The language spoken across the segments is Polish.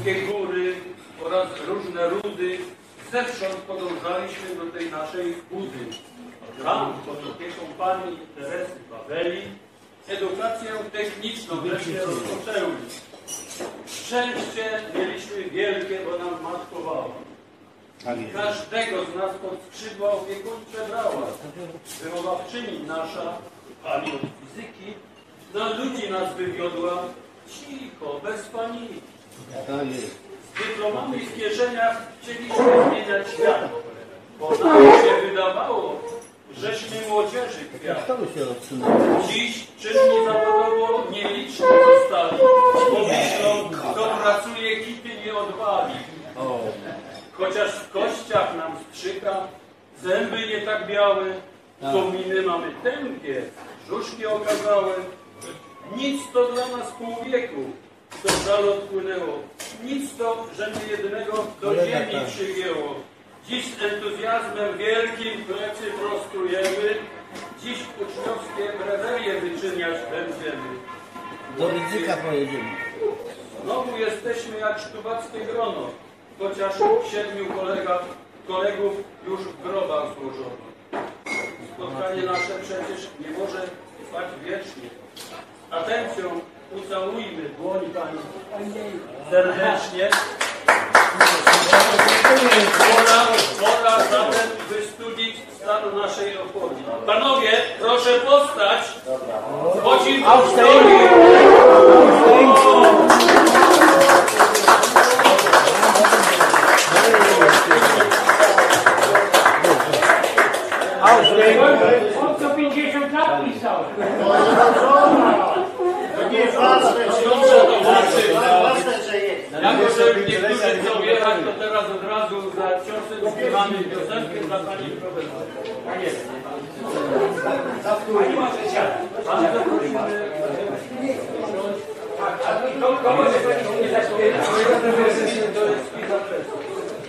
Polskie góry oraz różne rudy zewsząd podążaliśmy do tej naszej budy. Tam, pod opieką pani Teresy Paweli, edukację techniczną wreszcie rozpoczęli. Szczęście mieliśmy wielkie, bo nam matkowała. Każdego z nas pod skrzydła opiekuńcze brała. Wychowawczyni nasza, pani od fizyki, na ludzi nas wywiodła cicho, bez paniki. Z dyplomami w kieszeniach chcieliśmy zmieniać świat, bo nam się wydawało, żeśmy młodzieży kwiat. Dziś czyżni zawodowo nieliczni zostali, bo myślą, kto pracuje, kity nie odwali. Chociaż w kościach nam strzyka, zęby nie tak białe, to miny mamy tępie, brzuszki okazałe. Nic to dla nas pół wieku, to żal odpłynęło. Nic to, że mnie jednego do ziemi przygięło. Dziś z entuzjazmem wielkim plecy prostujemy. Dziś uczniowskie brewerie wyczyniać będziemy. Do Rydzyka pojedziemy. Znowu jesteśmy jak sztubackie grono, chociaż 7 kolegów już w grobach złożono. Spotkanie nasze przecież nie może trwać wiecznie. Atencją ucałujmy dłoni pani serdecznie. Pora zatem wystudzić stan naszej opoli. Panowie, proszę powstać. Chodzi do historii. On co 50 lat pisał. To nie ważne, że jest. Jako, że niektórzy chcą jechać, to teraz od razu za książkę śpiewamy piosenkę dla pani profesor. A jest. Pani może siadać. Bardzo prosimy. Kogo się pani nie zaśpiewa? To jest Pisa Preso.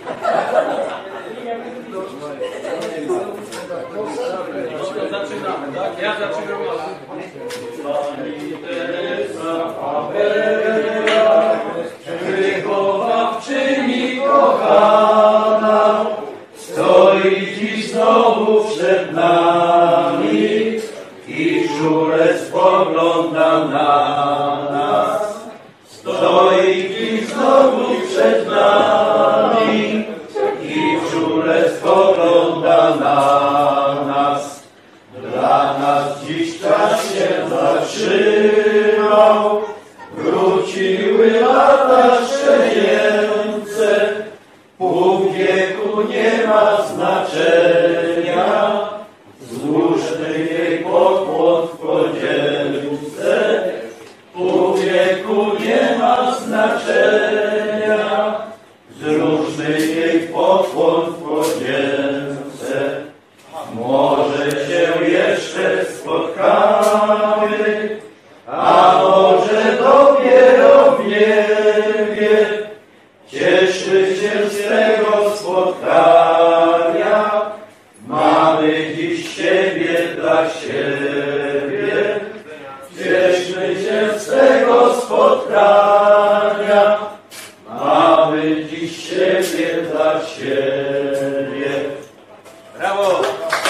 Zaczynamy, tak? Ja zaczynam. Pani Teresa Pawela, wychowawczyni kochana, stoi dziś znowu przed nami i czule spogląda na nas. Stoi dziś znowu przed nami i czule spogląda na nas. Dla nas dziś czas się zatrzymał, wróciły lata szczenięce, pół wieku nie ma znaczenia, złóżmy jej pokłon w podzielce, pół wieku nie ma znaczenia, zróżmy jej pokłon w podzielce. Może się jeszcze spotkamy, a może dopiero w niebie. Cieszmy się z tego spotkania, mamy dziś siebie dla siebie. Cieszmy się z tego spotkania, mamy dziś siebie dla siebie. Brawo!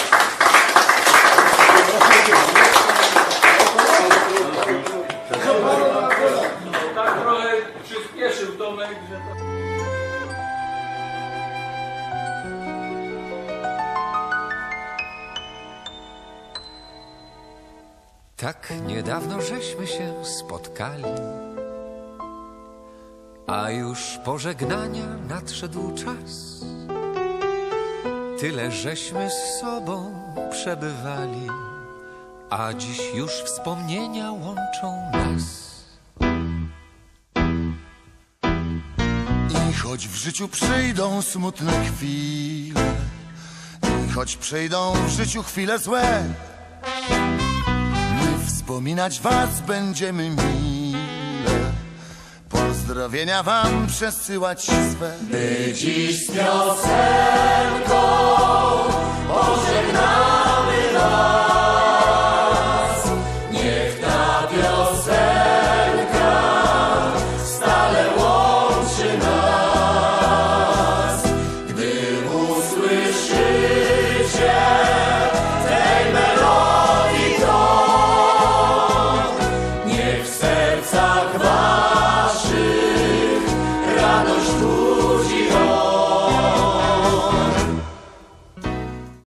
Tak trochę przyspieszył Tomek, że to... Tak niedawno żeśmy się spotkali, a już pożegnania nadszedł czas. Tyle żeśmy z sobą przebywali, a dziś już wspomnienia łączą nas. I choć w życiu przyjdą smutne chwile, i choć przyjdą w życiu chwile złe, my wspominać was będziemy mile, pozdrowienia wam przesyłać swe. By dziś z piosenką pożegnamy